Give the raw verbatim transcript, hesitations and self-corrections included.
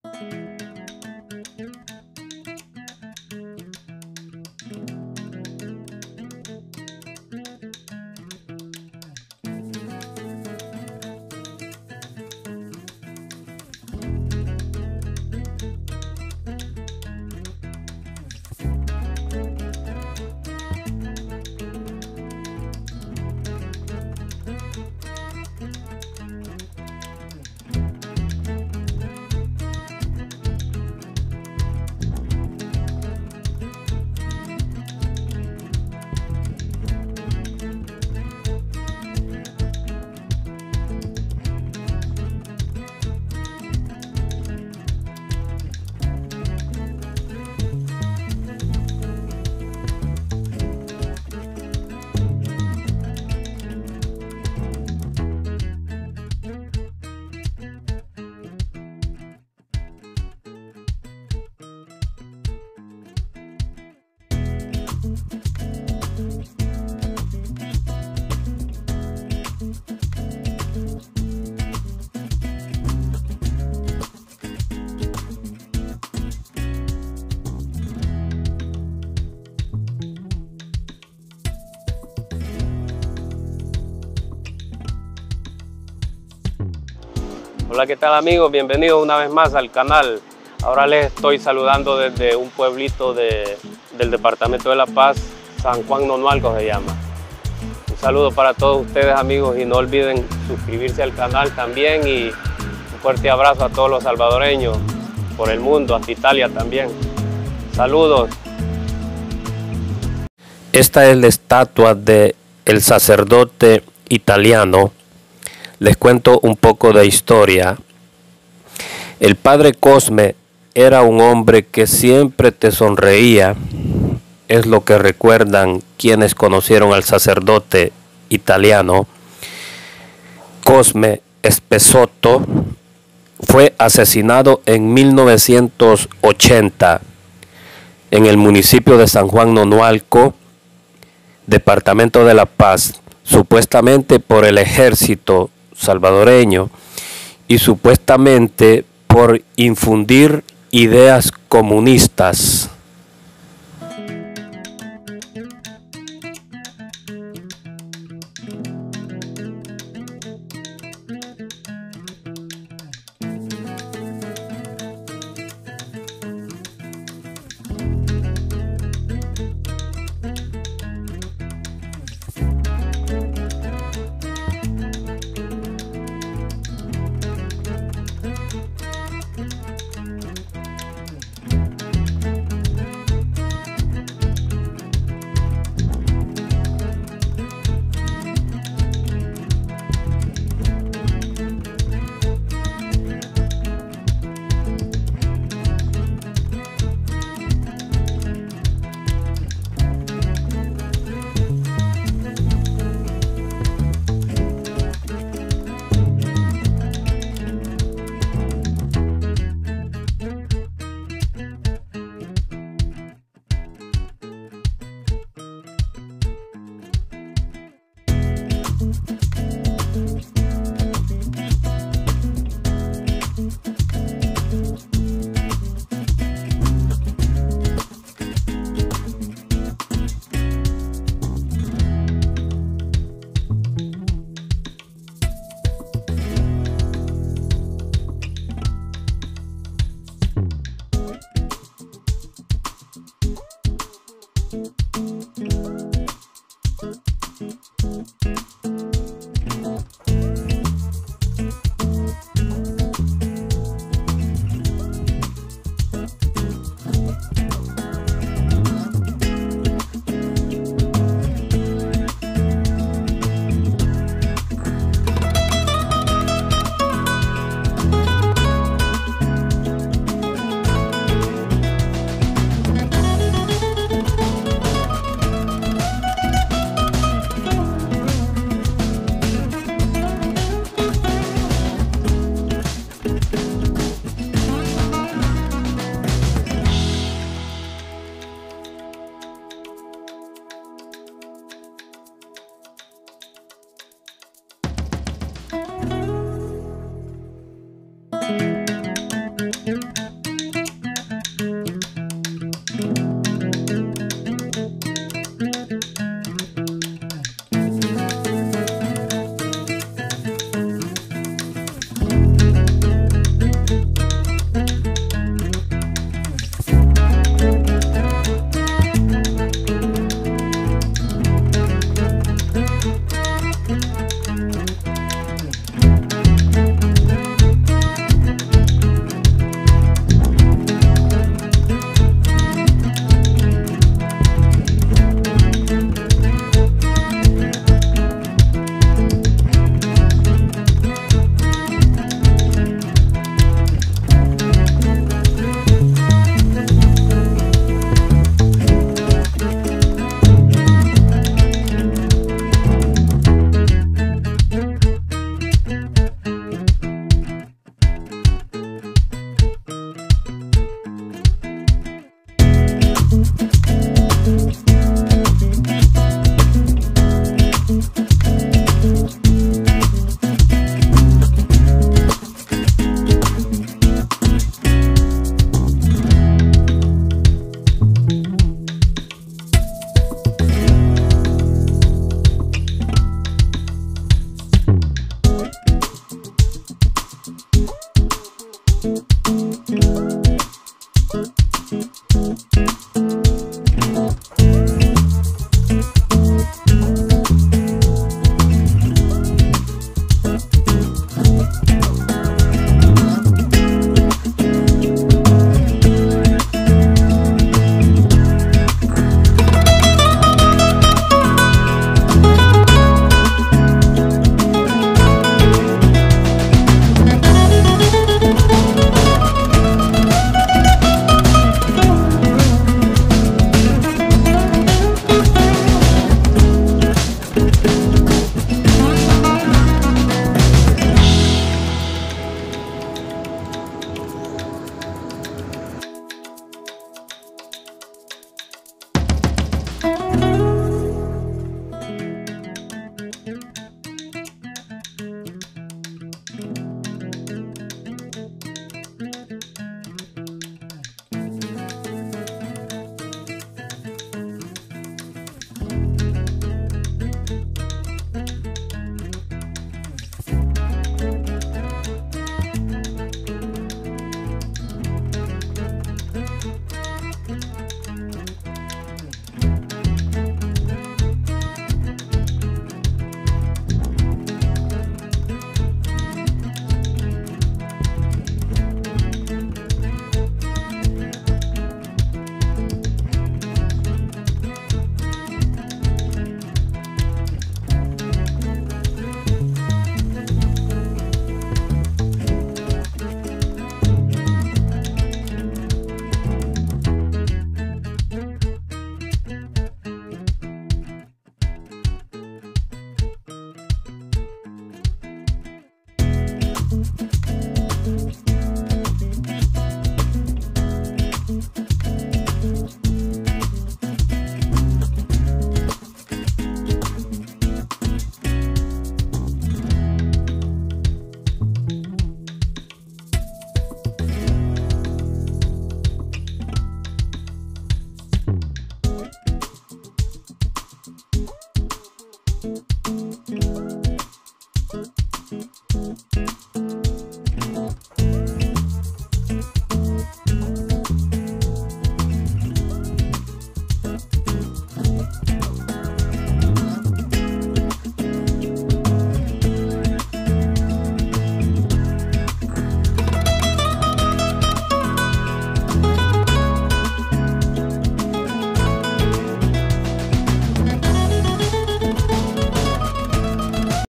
Hola, ¿qué tal amigos? Bienvenidos una vez más al canal. Ahora les estoy saludando desde un pueblito de, del departamento de La Paz, San Juan Nonualco se llama. Un saludo para todos ustedes amigos y no olviden suscribirse al canal también, y un fuerte abrazo a todos los salvadoreños por el mundo, hasta Italia también. Saludos. Esta es la estatua de el sacerdote italiano. Les cuento un poco de historia. El padre Cosme era un hombre que siempre te sonreía. Es lo que recuerdan quienes conocieron al sacerdote italiano. Cosme Espesotto fue asesinado en mil novecientos ochenta en el municipio de San Juan Nonualco, departamento de La Paz, supuestamente por el ejército salvadoreño y supuestamente por infundir ideas comunistas. Thank you.